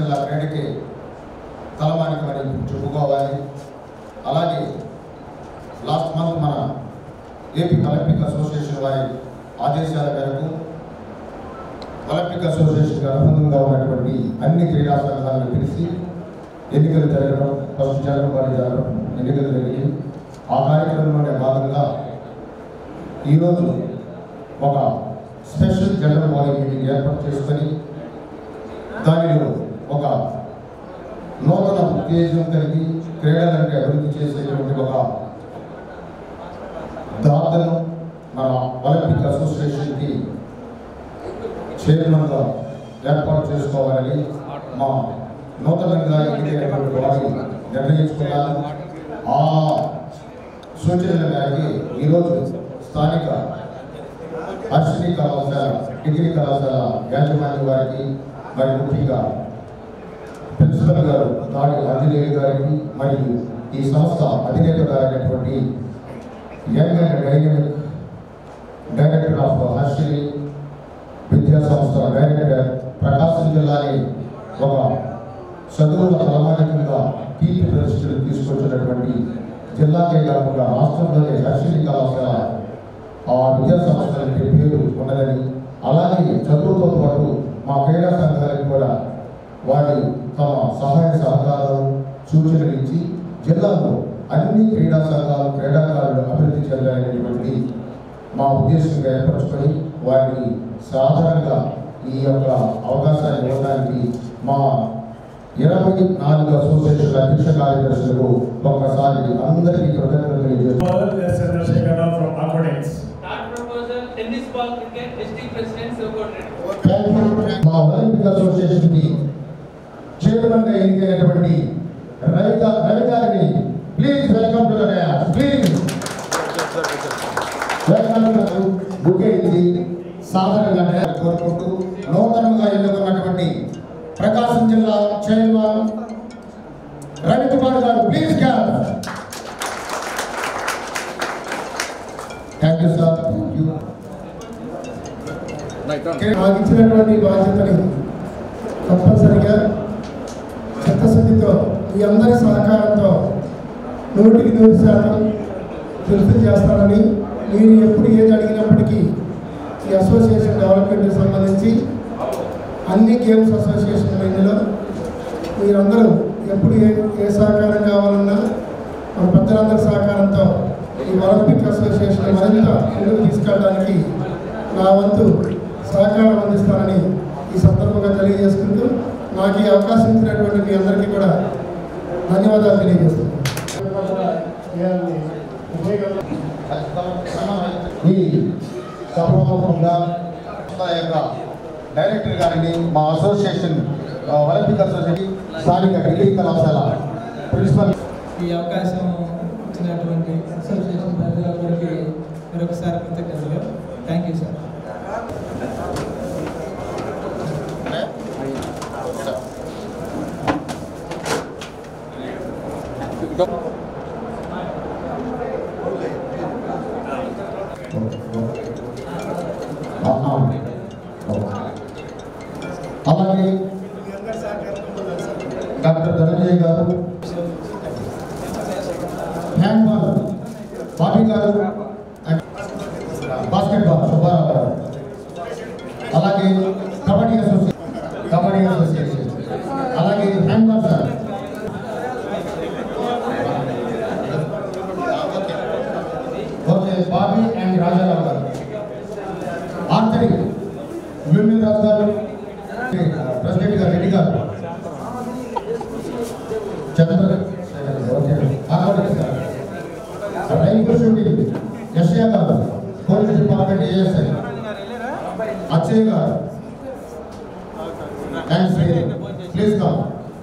జిల్లా క్రీడకి తలమానికి మరి చెప్పుకోవాలి. అలాగే లాస్ట్ మంత్ మన ఏపీ ఒలింపిక్ అసోసియేషన్ వారి ఆదేశాల మేరకు ఒలింపిక్ అసోసియేషన్కి అనుబంధంగా ఉన్నటువంటి అన్ని క్రీడా సంఘాలను పిలిచి ఎన్నికలు జరగడం, ఫస్ట్ జరగడం ఎన్నికలు జరిగి ఆ కార్యక్రమంలోనే భాగంగా ఈరోజు ఒక స్పెషల్ జనరల్ బాడీ మీటింగ్ ఏర్పాటు చేసుకొని దానిలో ఒక నూతన ఉత్తేజం కలిగి క్రీడలంటే అభివృద్ధి చేసేటువంటి ఒక దాతను మన ఒలింపిక్ అసోసియేషన్కి చైర్మన్గా ఏర్పాటు చేసుకోవాలని మా నూతనంగా ఎన్నికైనటువంటి వారు నిర్ణయించుకున్నారు. ఆ సూచనల మేరకు ఈరోజు స్థానిక హర్షిని కళాశాల డిగ్రీ కళాశాల యాజమాన్య వారికి మరి ముఖ్యంగా ప్రిన్సిపల్ గారు దాడి ఆంజనేయులు గారికి మరియు ఈ సంస్థ అధినేత గారైనటువంటి young and dynamic director of Harshini విద్యా సంస్థ డైరెక్టర్ ప్రకాశం జిల్లాని ఒక చదువుల తలమానికంగా కీర్తి ప్రతిష్టలు తీసుకొచ్చినటువంటి జిల్లాకే కాకుండా రాష్ట్రంలోనే హర్షిని కళాశాల ఆ విద్యా సంస్థలకి పేరు ఉన్నదని, అలాగే చదువుతో పాటు మా క్రీడా సంఘాలకు కూడా వారి తమ సహాయ సహకారాలు సూచనలు ఇచ్చి జిల్లాలో అన్ని క్రీడా సంఘాలు క్రీడాకారులు అభివృద్ధి చెందాలనేటువంటి మా ఉద్దేశంగా ఏర్పరచుకొని వారికి సాధారణంగా ఈ యొక్క అవకాశాన్ని ఇవ్వడానికి మా 24 అసోసియేషన్ అధ్యక్ష కార్యదర్శులకు ఒక్కసారి అందరికీ కృతజ్ఞతలు తెలియజేస్తున్నాను. మా ఒలింపిక్ అసోసియేషన్ కి చైర్మన్ గా ఎన్నికైనటువంటి రవి గారిని please welcome to the dais. Please welcome to bouquet ఇది సాధారణంగా కోరుకుంటూ నూతనంగా ఎన్నుకున్నటువంటి ప్రకాశం జిల్లా చైర్మన్ రవికుమార్ గారు please clap. Thank you sir. నాకు ఇచ్చినటువంటి బాధ్యతని తప్పనిసరిగా చిత్తశుద్ధితో మీ అందరి సహకారంతో 100% ఫుల్ఫిల్ చేస్తానని, మీరు ఎప్పుడు ఏది అడిగినప్పటికీ ఈ అసోసియేషన్ డెవలప్మెంట్కి సంబంధించి అన్ని గేమ్స్ అసోసియేషన్ల ఇందులో మీరందరూ ఎప్పుడు ఏ సహకారం కావాలన్నా మన పెద్దలందరి సహకారంతో ఈ ఒలింపిక్ అసోసియేషన్ మరింత ముందుకు తీసుకెళ్ళడానికి నా వంతు సహకారం అందిస్తానని ఈ సందర్భంగా తెలియజేసుకుంటూ నాకు ఈ అవకాశం ఇచ్చినటువంటి మీ అందరికీ కూడా ధన్యవాదాలు తెలియజేస్తున్నాను. ఈ సభాముఖంగా డైరెక్టర్ గారిని మా అసోసియేషన్ ఒలింపిక్ అసోసియేషన్ స్థానిక డిగ్రీ కళాశాల ప్రిన్సిపల్ ఈ అవకాశం ఇచ్చినటువంటి అసోసియేషన్ ప్రజలందరికీ మరొకసారి కృతజ్ఞతలు. Thank you sir. అలాగే డాక్టర్ ధనంజయ్ గారు, హ్యాండ్బాల్ బాబీ గారు, బాస్కెట్బాల్ సుబ్బారావు గారు, అలాగే కబడ్డీ అసోసియేషన్, అలాగే handball sir, okay Bobby and Rajarao గారు, ఆర్చరీ విమల్ రాజు గారు, ప్రెసిడెంట్ గారు రెడ్డి గారు, చంద్ర రైల్వే షూటింగ్ ఎస్ఏ గారు, పోలీస్ డిపార్ట్మెంట్ ఏఎస్ఐ అక్షయ్ గారు, and Shri please come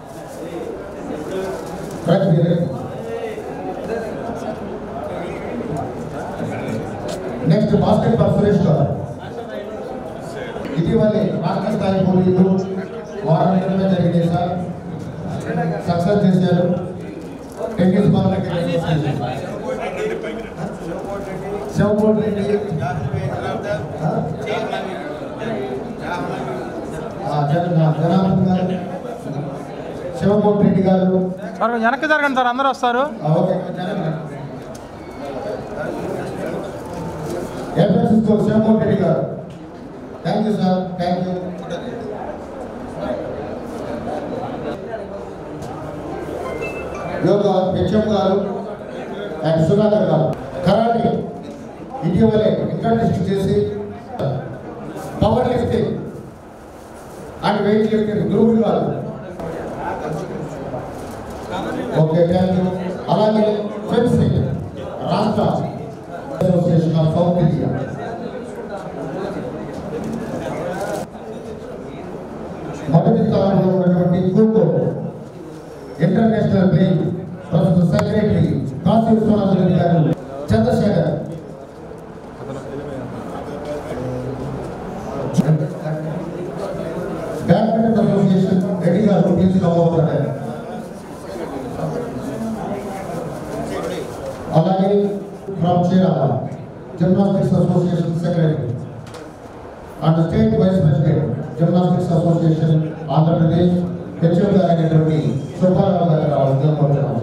next basketball Suresh గారు. ఇటీవలే రాష్ట్ర స్థాయి పోటీలు వారం క్రితమే జరిగినాయి సార్, సక్సెస్ చేశారు. టెన్నిస్ బాల్ శివకోటి రెడ్డి, జనార్దన్ గారు, శివమూర్తి రెడ్డి గారు. సార్ వెనక్కి జరగండి సార్, అందరూ వస్తారు. Okay, FS school Sivamurthy Reddy గారు. Thank you sir, thank you. Yoga HM గారు అండ్ సుధాకర్ గారు. కరాటే ఇటీవలే ఇంట్రడ్యూస్ చేసి power lifting and weight lifting group గారు. Okay, thank you. అలాగే ఫెన్సింగ్ రాష్ట్ర అసోసియేషన్ ఆఫ్ సౌత్ ఇండియా. మొదటి స్థానంలో ఉన్నటువంటి ఖోఖో ఇంటర్నేషనల్ ప్లేయింగ్ ప్రస్తుత సెక్రటరీ కాశీ విశ్వనాథ్ రెడ్డి గారు. చంద్రశేఖర్ బ్యాడ్మింటన్ అసోసియేషన్ రెడ్డి గారు తీసుకురాబోతున్నారు. అలాగే from Chirala gymnastics association secretary and state vice president gymnastics association Andhra Pradesh HM గారు అయినటువంటి సుబ్బారావు గారు రావాల్సిందిగా కోరుతున్నాం.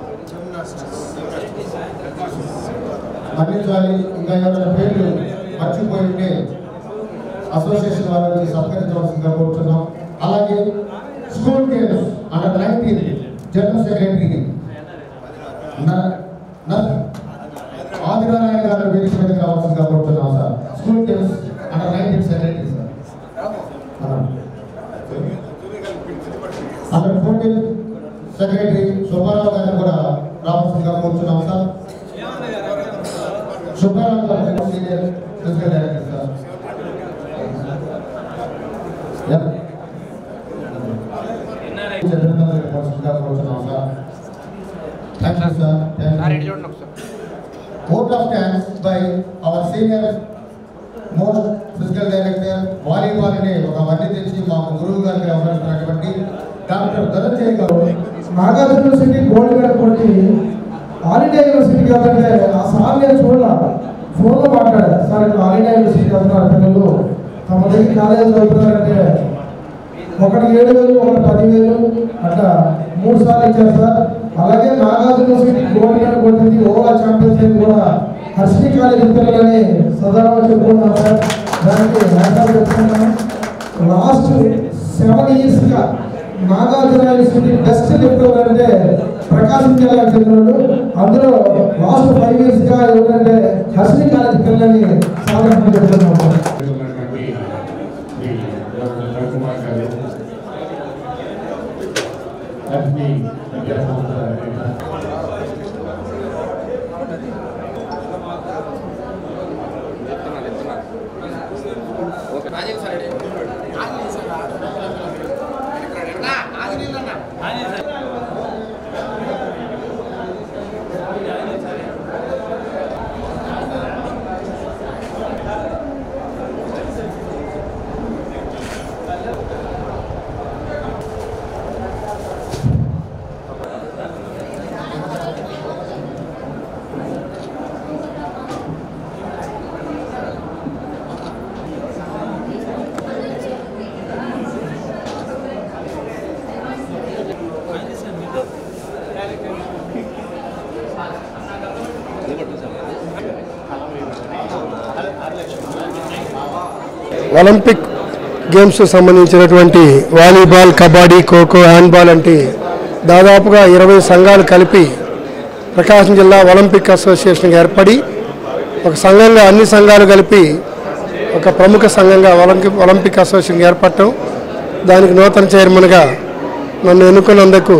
మన్నించాలి. ఇంకా ఏమైనా పేర్లు మర్చిపోయి ఉంటే అసోసియేషన్ వారిని సత్కరించవలసిందిగా కోరుతున్నాం. అలాగే school games under 19 general secretary Adinarayana గారు వేదిక మీదకి రావాల్సిందిగా కోరుతున్నాం sir. School games under 19 secretary sir. Under 14 secretary Subbarao గారిని కూడా రావాల్సిందిగా కోరుతున్నాం సార్. సుబ్బారావు గారు సీనియర్ ఫిజికల్ డైరెక్టర్ సార్. కోరుతున్నాం sir. Thank you sir. Vote of thanks by our senior most physical director volleyball అనే ఒక వడ్డీ తెచ్చి మాకు గురువు గారికి వ్యవహరిస్తున్నటువంటి డాక్టర్ ధనంజయ్ గారు. నాగార్జున యూనివర్సిటీ గోల్డ్ మెడల్ కొట్టి ఆల్ ఇండియా యూనివర్సిటీ కాదంటే ఆ సార్ నేను చూడాల ఫోన్లో మాట్లాడారు. సార్ ఇక్కడ ఆల్ ఇండియా యూనివర్సిటీ చదువుతున్నారు పిల్లలు, తమ దగ్గర కాలేజీ చదువుతున్నారంటే ఒకటి 7,000 ఒకటి 10,000 అట్లా 3 సార్లు ఇచ్చారు సార్. అలాగే నాగార్జున యూనివర్సిటీ గోల్డ్ మెడల్ కొట్టింది ఓవరాల్ ఛాంపియన్షిప్ కూడా హర్షిని కాలేజీ పిల్లలని సదారావు చెప్పుకున్నాం సార్. దానికి హ్యాట్సాఫ్ చెప్తున్నాను. లాస్ట్ 7 ఇయర్స్గా నాగార్జున యూనివర్సిటీ బెస్ట్ లిఫ్టర్ అంటే ప్రకాశం జిల్లాకు చెందినోడు. అందులో లాస్ట్ 5 ఇయర్స్గా ఎవరంటే హర్షిని కాలేజీ పిల్లలని సాధారణ చెప్తున్నాం. ఒలింపిక్ గేమ్స్ సంబంధించినటువంటి వాలీబాల్, కబడ్డీ, ఖోఖో, హ్యాండ్బాల్ అంటే దాదాపుగా 20 సంఘాలు కలిపి ప్రకాశం జిల్లా ఒలింపిక్ అసోసియేషన్ ఏర్పడి ఒక సంఘంగా అన్ని సంఘాలు కలిపి ఒక ప్రముఖ సంఘంగా ఒలింపిక్ అసోసియేషన్ ఏర్పడటం, దానికి నూతన చైర్మన్గా నన్ను ఎన్నుకున్నందుకు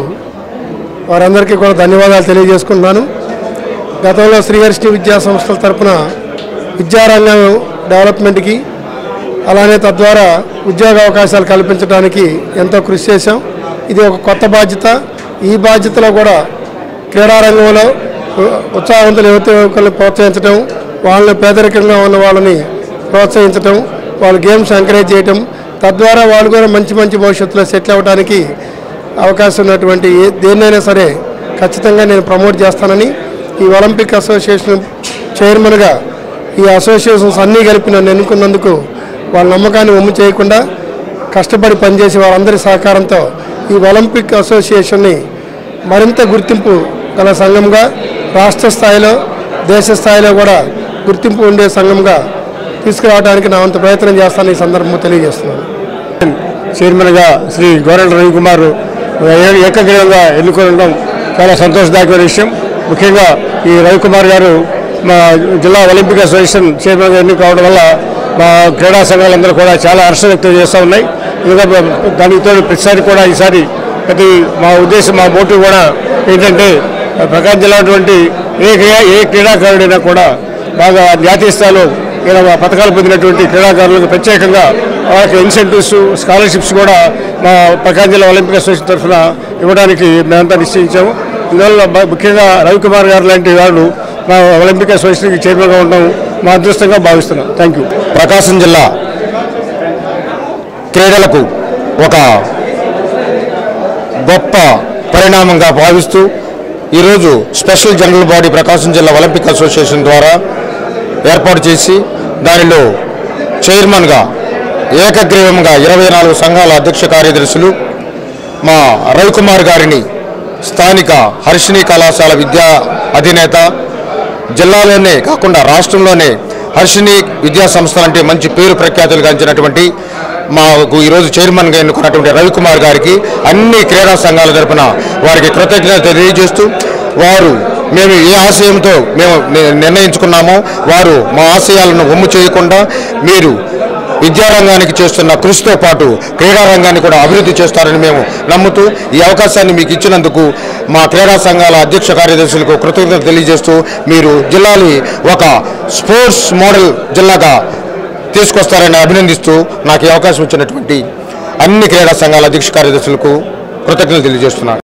వారందరికీ కూడా ధన్యవాదాలు తెలియజేసుకుంటున్నాను. గతంలో శ్రీహర్షిని విద్యా సంస్థల తరఫున విద్యారంగం డెవలప్మెంట్కి అలానే తద్వారా ఉద్యోగ అవకాశాలు కల్పించడానికి ఎంతో కృషి చేశాం. ఇది ఒక కొత్త బాధ్యత. ఈ బాధ్యతలో కూడా క్రీడారంగంలో ఉత్సాహవంతుల యువకులను ప్రోత్సహించడం, వాళ్ళని పేదరికంగా ఉన్న వాళ్ళని ప్రోత్సహించడం, వాళ్ళు గేమ్స్ ఎంకరేజ్ చేయటం, తద్వారా వాళ్ళు కూడా మంచి మంచి భవిష్యత్తులో సెటిల్ అవ్వడానికి అవకాశం ఉన్నటువంటి దేన్నైనా సరే ఖచ్చితంగా నేను ప్రమోట్ చేస్తానని ఈ ఒలింపిక్ అసోసియేషన్ చైర్మన్గా ఈ అసోసియేషన్స్ అన్నీ కలిపి నన్ను ఎన్నుకున్నందుకు వాళ్ళ నమ్మకాన్ని ఒమ్ము చేయకుండా కష్టపడి పనిచేసి వాళ్ళందరి సహకారంతో ఈ ఒలింపిక్ అసోసియేషన్ని మరింత గుర్తింపు గల సంఘంగా రాష్ట్ర స్థాయిలో దేశ స్థాయిలో కూడా గుర్తింపు ఉండే సంఘంగా తీసుకురావడానికి నా వంత ప్రయత్నం చేస్తానని ఈ సందర్భంగా తెలియజేస్తున్నాను. చైర్మన్గా శ్రీ గోరెంట్ల రవికుమార్ ఏకగ్రీవంగా ఎన్నుకోవడం చాలా సంతోషదాయకమైన విషయం. ముఖ్యంగా ఈ రవికుమార్ గారు మా జిల్లా ఒలింపిక్ అసోసియేషన్ చైర్మన్గా ఎన్నిక కావడం వల్ల మా క్రీడా సంఘాలందరూ కూడా చాలా హర్షం వ్యక్తం చేస్తూ ఉన్నాయి. ఇంకా దానితో ప్రతిసారి కూడా ఈసారి మా ఉద్దేశం మా మోటివ్ కూడా ఏంటంటే ప్రకాశం జిల్లా అటువంటి ఏ క్రీడాకారుడైనా కూడా బాగా జాతీయ స్థాయిలో పథకాలు పొందినటువంటి క్రీడాకారులకు ప్రత్యేకంగా వాళ్ళకి ఇన్సెంటివ్స్ స్కాలర్షిప్స్ కూడా మా ప్రకాశం జిల్లా ఒలింపిక్ అసోసియేషన్ తరఫున ఇవ్వడానికి మేమంతా నిశ్చయించాము. ఇందువల్ల ముఖ్యంగా రవికుమార్ గారు లాంటి వాళ్ళు మా ఒలింపిక్ అసోసియేషన్కి చైర్మన్గా ఉండడం మా అదృష్టంగా భావిస్తున్నాం. Thank you. ప్రకాశం జిల్లా క్రీడలకు ఒక గొప్ప పరిణామంగా భావిస్తూ ఈరోజు స్పెషల్ జనరల్ బాడీ ప్రకాశం జిల్లా ఒలింపిక్ అసోసియేషన్ ద్వారా ఏర్పాటు చేసి దానిలో చైర్మన్గా ఏకగ్రీవంగా 24 సంఘాల అధ్యక్ష కార్యదర్శులు మా రవికుమార్ గారిని స్థానిక హర్షిణి కళాశాల విద్యా అధినేత, జిల్లాలోనే కాకుండా రాష్ట్రంలోనే హర్షిణి విద్యా సంస్థలు అంటే మంచి పేరు ప్రఖ్యాతులు గాంచినటువంటి మాకు ఈరోజు చైర్మన్గా ఎన్నుకున్నటువంటి రవికుమార్ గారికి అన్ని క్రీడా సంఘాల తరపున వారికి కృతజ్ఞత తెలియజేస్తూ మేము ఏ ఆశయంతో మేము నిర్ణయించుకున్నామో వారు మా ఆశయాలను ఒమ్ము చేయకుండా మీరు విద్యారంగానికి చేస్తున్న కృషితో పాటు క్రీడా రంగాన్ని కూడా అభివృద్ధి చేస్తారని మేము నమ్ముతూ ఈ అవకాశాన్ని మీకు ఇచ్చినందుకు మా క్రీడా సంఘాల అధ్యక్ష కార్యదర్శులకు కృతజ్ఞత తెలియజేస్తూ మీరు జిల్లాని ఒక స్పోర్ట్స్ మోడల్ జిల్లాగా తీసుకొస్తారని అభినందిస్తూ నాకు ఈ అవకాశం ఇచ్చినటువంటి అన్ని క్రీడా సంఘాల అధ్యక్ష కార్యదర్శులకు కృతజ్ఞతలు తెలియజేస్తున్నాను.